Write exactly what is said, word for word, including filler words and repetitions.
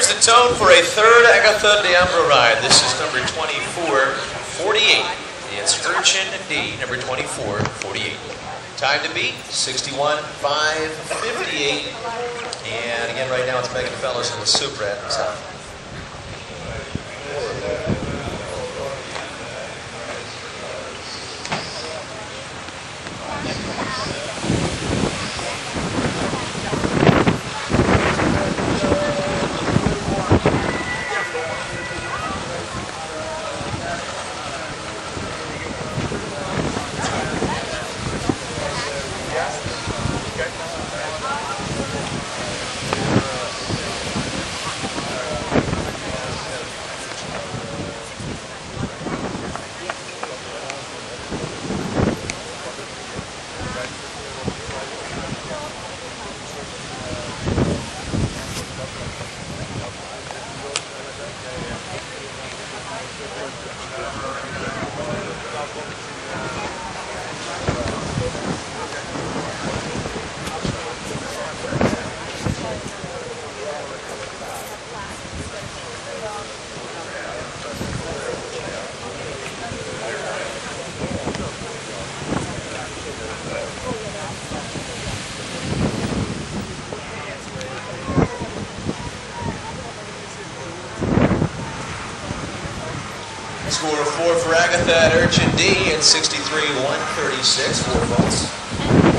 sets the tone for a third Agatha D'Ambra ride. This is number twenty-four forty-eight. It's Urchin D, number twenty-four forty-eight. Time to beat, sixty-one five fifty-eight. And again, right now it's Megan Fellows and the Supra at his house. Score of four for Agatha at Urchin D and sixty-three one thirty-six, four votes.